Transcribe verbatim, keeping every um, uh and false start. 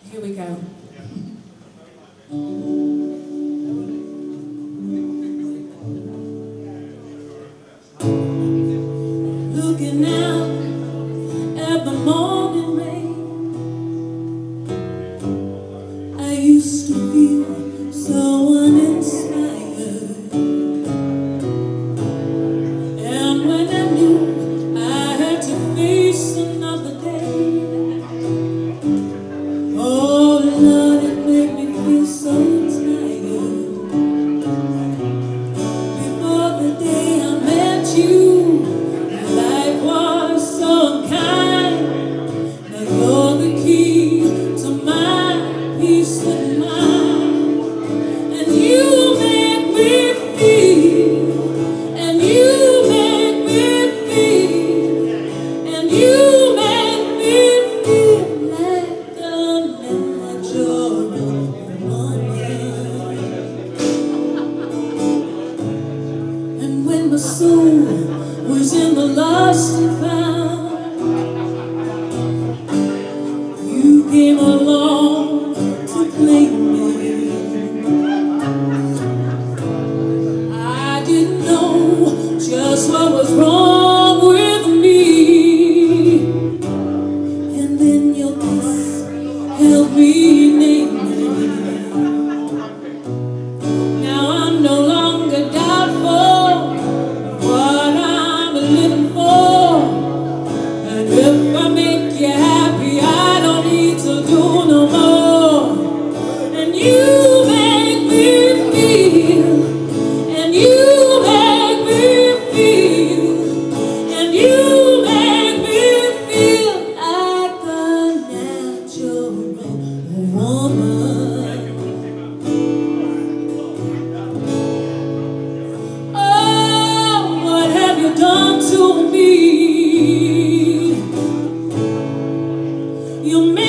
Here we go. Looking out at the morning rain, I used to feel so uninspired, and when I knew I had to face another day, oh Lord, it made me feel so tired. Before the day I met you, life was so unkind. Now you're the key to my peace of mind, and you make me feel, and you make me feel, and you make me feel like a natural woman. And when my soul was in the lost and found, you came along to claim me. I didn't know just what was wrong with me, and then your kiss helped me name it. Now I'm no longer doubtful what I'm living for, and if I make you happy, I don't need to do no more. And you make me feel, and you make me feel, and you make me feel like a natural woman. Oh, what have you done to me? You made